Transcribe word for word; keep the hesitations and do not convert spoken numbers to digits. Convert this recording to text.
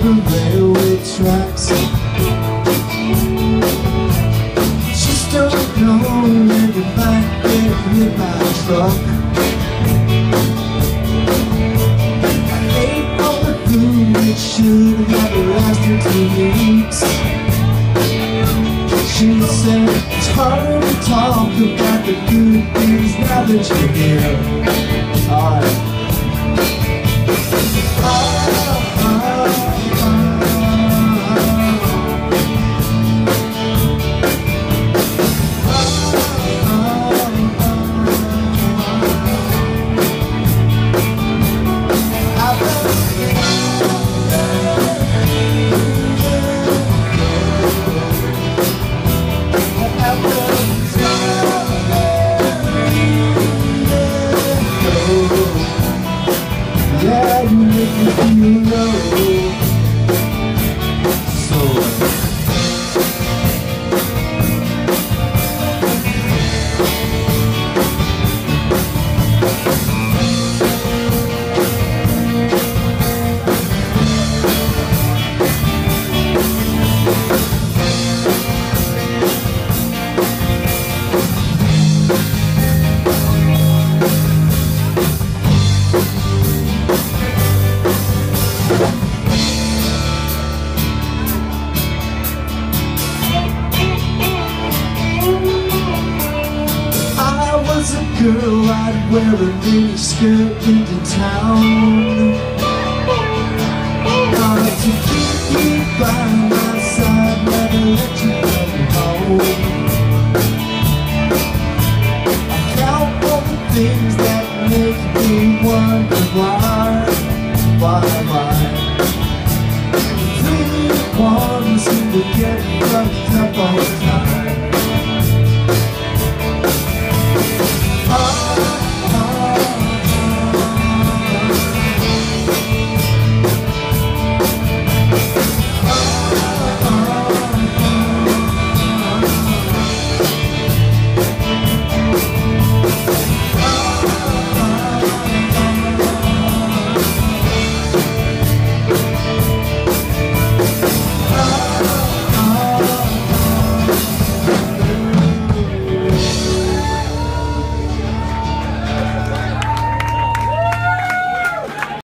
the railway tracks. Just don't know when you might get hit by a truck. I ate all the food that should have lasted two weeks. She said it's harder to talk about the good things now that you're here. Alright. Yeah, you make me feel low. So girl, I'd wear a mini skirt into town. Got to keep you by my side, never let you come home. I count all the things that make me wonder why, why, why. Three ones seem to get fucked up all the time.